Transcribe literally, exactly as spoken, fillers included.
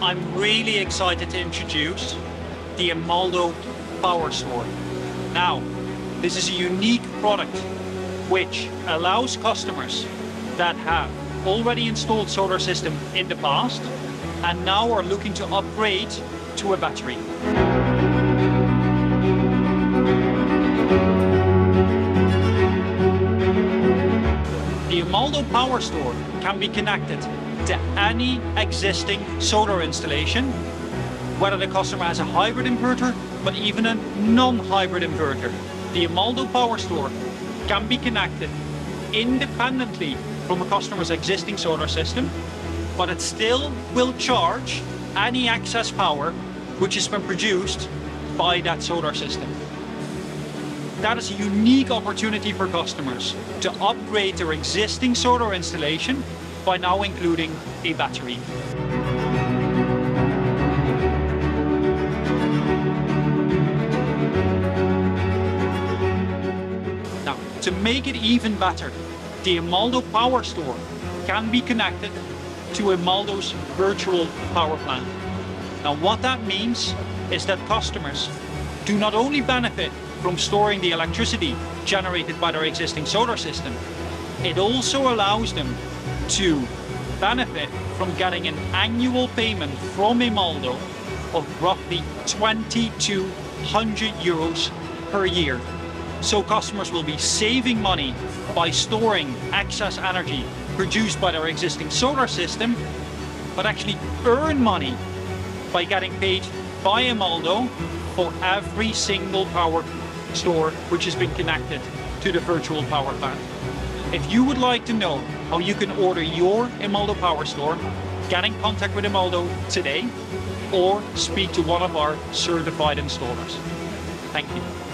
I'm really excited to introduce the Emaldo Power Store. Now, this is a unique product which allows customers that have already installed solar system in the past and now are looking to upgrade to a battery. The Emaldo Power Store can be connected to any existing solar installation, whether the customer has a hybrid inverter, but even a non-hybrid inverter. The Emaldo Power Store can be connected independently from a customer's existing solar system, but it still will charge any excess power which has been produced by that solar system. That is a unique opportunity for customers to upgrade their existing solar installation by now including a battery. Now, to make it even better, the Emaldo Power Store can be connected to Emaldo's virtual power plant. Now, what that means is that customers do not only benefit from storing the electricity generated by their existing solar system, it also allows them to benefit from getting an annual payment from Emaldo of roughly twenty-two hundred euros per year. So customers will be saving money by storing excess energy produced by their existing solar system, but actually earn money by getting paid by Emaldo for every single power store which has been connected to the virtual power plant. If you would like to know how you can order your Emaldo Power Store, get in contact with Emaldo today or speak to one of our certified installers. Thank you.